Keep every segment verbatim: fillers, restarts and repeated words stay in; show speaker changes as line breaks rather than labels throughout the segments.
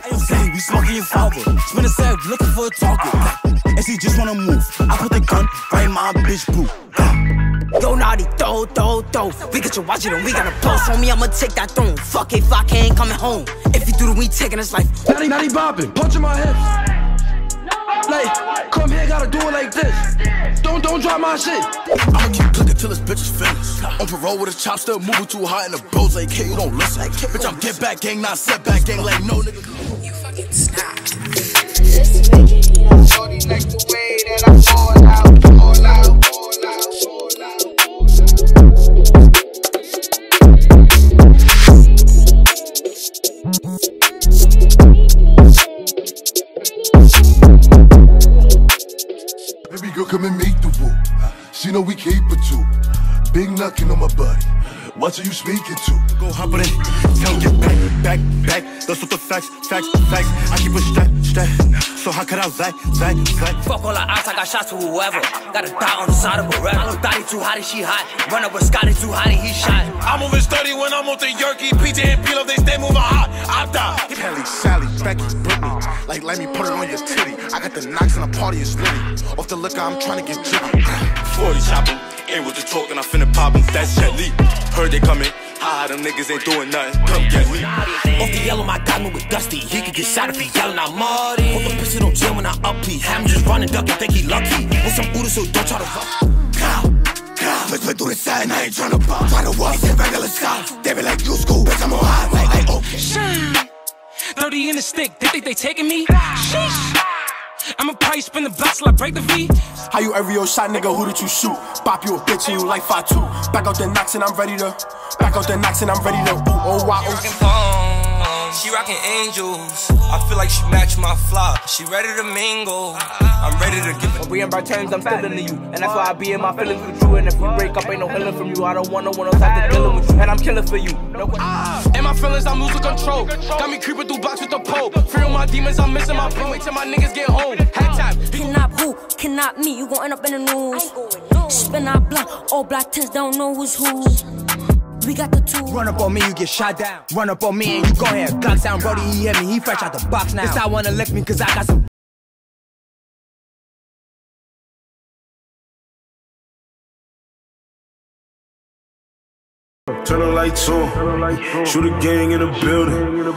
Say we smoking your father. Spin a sack looking for a target. And she just wanna move. I put the gun right in my bitch boot.
Yo, Notti, throw, throw, throw. We got you watching and we got a post on me. I'ma take that throne. Fuck if I can't coming home. If you do the we taking his life.
Notti, Notti bopping, punching my hips. Like, come here, gotta do it like this. Don't, don't drop my shit.
I'ma keep clicking till this bitch is finished. On parole with a chop, still moving too hot in the bros. Like, hey, you don't listen. Like, bitch, I'm get back gang, not set back gang. Like, no nigga.
You fucking stop.
Shorty like the way that I fall out, fall out, fall out, fall out,
Baby girl, come and make the woo. She know we capable too. Big knocking on my body. Watch who you speaking to.
Go hop on it, tell get back, back, back. That's what the facts, facts, facts. I keep a strap, strap. So how could I zack, zack, zack?
Fuck all the odds, I got shots to whoever. Got a dot on the side of a red. I know Dotty too hot and she hot. Run up with Scotty too hot and he shot.
I'm moving sturdy when I'm on the Yerky. P J and P-Lo, they stay moving hot. I die.
Kelly, Sally, Becky, Brittany. Like, let me put it on your titty. I got the knocks and the party is litty. Off the liquor, I'm trying to get jiggy.
forty chopping, ain't with the talk and I finna pop 'em. That's Shelly. Heard they coming. Ah, them niggas ain't doing nothing. Come get me.
Off the yellow, my guy with Dusty. He could get shot if he yelling out Marty. Put the pistol on Jim when I up P. I'm just running, duck, and think he lucky. With some Buddha, so don't try to run.
Cow, cow. Let's put through the side and I ain't tryna pop. Tryna walk, say regular style. They be like, you school, bitch, I'm on high. Like, like, okay.
thirty in the stick, they think they taking me? Sheesh. I'ma probably spin the blocks till I break the V.
How you every old shot, nigga, who did you shoot? Bop you a bitch and you like five two. Back out the knocks and I'm ready to. Back out the knocks and I'm ready to. Ooh, oh, wow, oh.
She rockin' angels. I feel like she match my flop. She ready to mingle. I'm ready to give it.
When we in bad terms, I'm still into you. And that's why I be in my feelings with you. And if we break up, ain't no healing from you. I don't want no one else after dealing with you. And I'm killing for you. No
In my feelings, I'm losing control. Got me creeping through blocks with the pole. Free on my demons, I'm missing my brain. Wait till my niggas get home. Head time.
Cannot who, cannot me. You gon' end up in the news. Spin our block, all black tents don't know who's who. We got the two.
Run up on me, you get shot down. Run up on me and you go ahead. Glock sound, Brody, he hit me, he fresh out the box now. This I wanna lick me cause I got some.
Turn the lights on, shoot a gang in the building.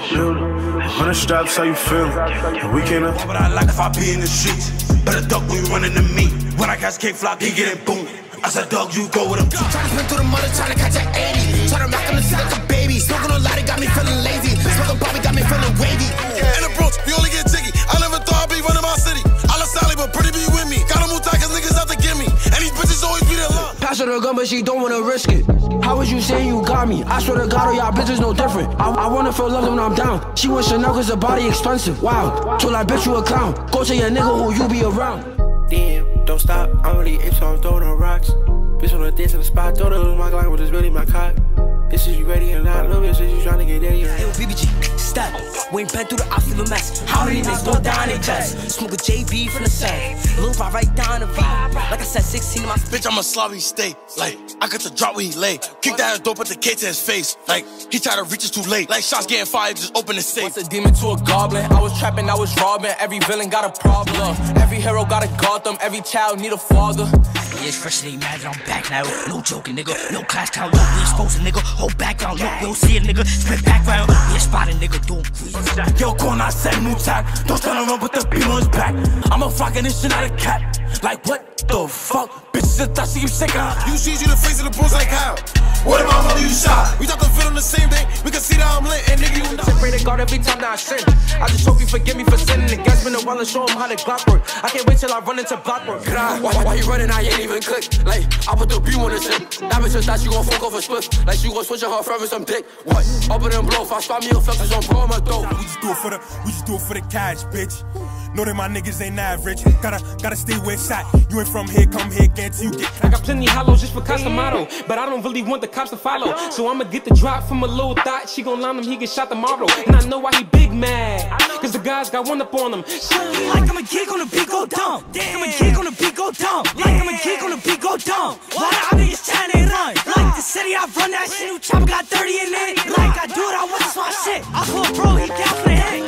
A hundred straps, how you feeling? And we can't.
What would I like if I be in the streets? Better duck when you running to me. When I catch kick flop, he get it boom. I said, dog, you go with him.
Tryna spin through the mother, tryna catch an eighty. Tryna rock on the seat like a baby. Smoking on light, it got me feeling lazy. Smoking Bobby got me feeling wavy.
In the Bronx, we only get jiggy. I never thought I'd be running my city. I love Sally, but pretty be with me. Gotta move tight, cause niggas out to get me. And these bitches always be there long.
Pass her the gun, but she don't wanna risk it. How was you saying you got me? I swear to God, all y'all bitches no different. I, I wanna feel love when I'm down. She wants Chanel cause the body expensive. Wow, told I bet you a clown. Go to your nigga who you be around.
Damn, don't stop. I'm really apes, so I'm throwing on rocks. Bitch on the dance in the spot, throw the my Glock, but it's really my cock. This is you ready or not? Little bitch, is you trying to get daddy or not?
Yo, B B G, step. We ain't been through the ops, leave a mess. How many niggas go down in chest? Smoke a J B from the set. Lil' Bob right down the V. Like I said, sixteen in my
bitch, I'm a sloppy state. Like, I got to drop where he lay. Kick that dope, put the K to his face. Like, he tried to reach us too late. Like, shots getting fired, just open the safe.
Once a demon to a goblin. I was trapping, I was robbing. Every villain got a problem. Every hero got a Gotham. Every child need a father.
Yeah, it's fresh, they mad, I'm back now. No joking, nigga. No class count. We exposed a nigga. Whole background. Look, we'll see a nigga. Split background. Yeah, spot a nigga doing grease.
Yo, corner, I said new tack. Don't stand around with the beam on his back. I'm a fucking this shit out of cat. Like, what the fuck? Bitches that thought she was sick of.
You see you the face of the bros like how? What about mother you shot? We thought the fit on the same day. We can see that I'm lit and nigga you know.
I pray to God every time that I sin. I just hope you forgive me for sinning. The gas been a while and show him how the Glock work. I can't wait till I run into block work.
Why, why, why you running? I ain't even click. Like, I put the beam on the shit. That bitch just thought she gon' fuck off a split. Like, she gon' switch her friend with some dick. What? Up in them blow. If I spot me a flexes on bro, my dope.
We just do it for the, we just do it for the cash, bitch. Know that my niggas ain't average. Gotta, gotta stay where it's at. You ain't from here, come here, guarantee you get.
I got plenty hollows just for Casamaro, but I don't really want the cops to follow. So I'ma get the drop from a little thought. She gon' line him, he get shot tomorrow. And I know why he big mad, cause the guys got one up on him.
Like I'm a geek on the beat go dumb. Like I'm a geek on the beat go dumb. Like I'm a geek on the beat go dumb. Why the other niggas trying to run? Like the city I run that shit. New chopper got thirty in it. Like I do it, I want this my shit. I pull bro, he down for the hit.